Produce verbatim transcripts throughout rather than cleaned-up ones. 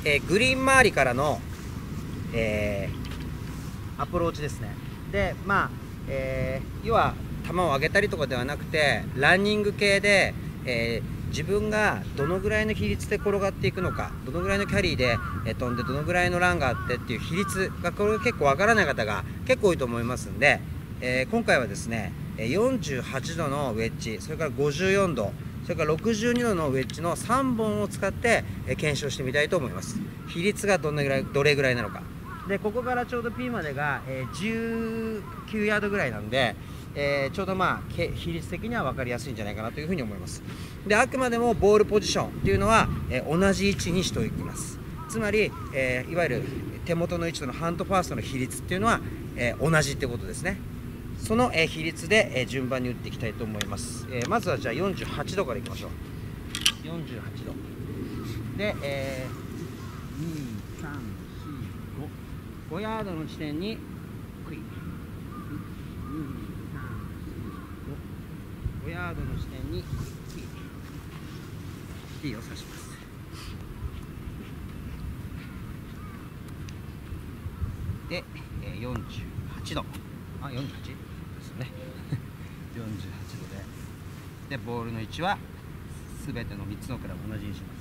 えー、グリーン周りからの、えー、アプローチですね。でまあ、えー、要は球を上げたりとかではなくてランニング系で、えー、自分がどのぐらいの比率で転がっていくのか、どのぐらいのキャリーで、えー、飛んでどのぐらいのランがあってっていう比率がこれが結構わからない方が結構多いと思いますんで、えー、今回はですねよんじゅうはちどのウェッジ、それからごじゅうよんど、それからろくじゅうにどのウェッジのさんぼんを使って検証してみたいと思います。比率がどのぐらいどれぐらいなのかで、ここからちょうど P までがじゅうきゅうヤードぐらいなんで、えー、ちょうどまあ比率的には分かりやすいんじゃないかなというふうに思います。であくまでもボールポジションっていうのは、えー、同じ位置にしておきます。つまり、えー、いわゆる手元の位置とのハンドファーストの比率っていうのは、えー、同じってことですね。その、えー、比率で、えー、順番に打っていきたいと思います。えー、まずはじゃあよんじゅうはちどからいきましょう。よんじゅうはちどで、えー、に、さん、よん、ご、ごヤードの地点にクイッ、に、さん、よん、ご、ごヤードの地点にクイッ、ティーを刺します。で、えー、よんじゅうはちど、あ、よんじゅうはちですよねよんじゅうはちどで、でボールの位置はすべてのみっつのクラブ同じにします。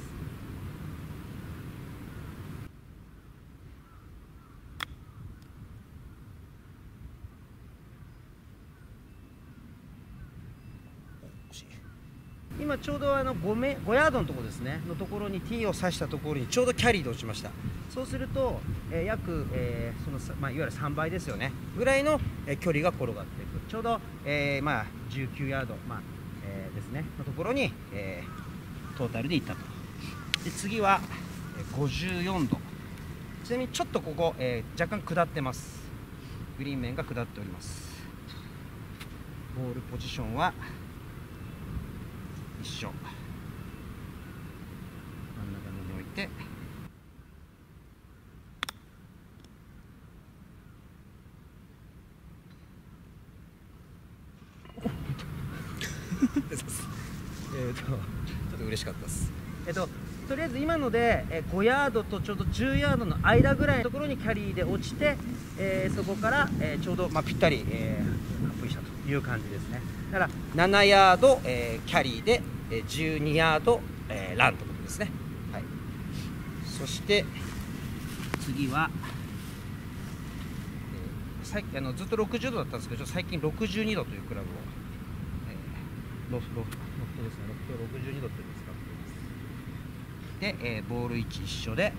今ちょうどあの 5, メごヤードのところですねのところにティーを刺したところにちょうどキャリーで落ちました。そうすると、えー、約、えーそのまあ、いわゆるさんばいですよねぐらいの、えー、距離が転がっていく。ちょうど、えーまあ、じゅうきゅうヤード、まあえー、ですねのところに、えー、トータルでいったと。で次はごじゅうよんど、ちなみにちょっとここ、えー、若干下ってます。グリーン面が下っております。ボールポジションは一緒、真ん中に置いてえっとちょっと嬉しかったです。えっととりあえず今のでごヤードとちょうどじゅうヤードの間ぐらいのところにキャリーで落ちて、えー、そこから、えー、ちょうど、まあ、ぴったり、えー、アップしたという感じですね。だからななヤード、えー、キャリーで、えー、じゅうにヤード、えー、ランということですね。はい、そして次は、えー、さいあのずっとろくじゅうどだったんですけど最近ろくじゅうにどというクラブを、えー、ロフロフロフトですね、ロフトろくじゅうにどというのを使っています。で、えー、ボール位置一緒で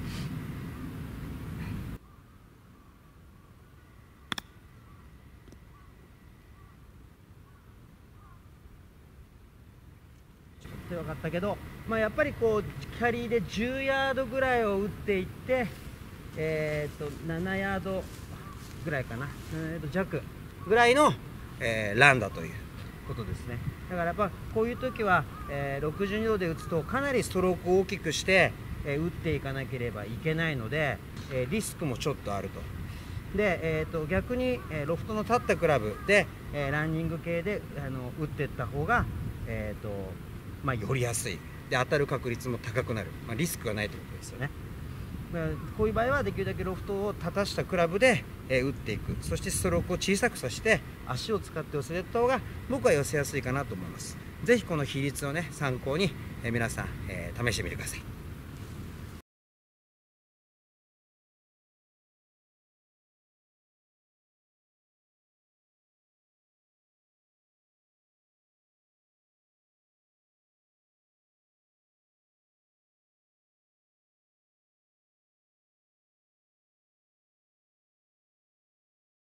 ちょっと分かったけど、まあ、やっぱりこうキャリーでじゅうヤードぐらいを打っていって、えー、とななヤードぐらいかな、えー、と弱ぐらいの、えー、ランだということですね。だからやっぱこういう時は、えー、ろくじゅうにどで打つとかなりストロークを大きくして、えー、打っていかなければいけないので、えー、リスクもちょっとあると。で、えー、と逆に、えー、ロフトの立ったクラブで、えー、ランニング系であの打っていった方が、えーとまあ、よりやすいで当たる確率も高くなる、まあ、リスクがないということですよね。こういう場合はできるだけロフトを立たしたクラブで、えー、打っていく。そしてストロークを小さくさせて足を使って寄せた方が僕は寄せやすいかなと思います。ぜひこの比率をね参考に、えー、皆さん、えー、試してみてください。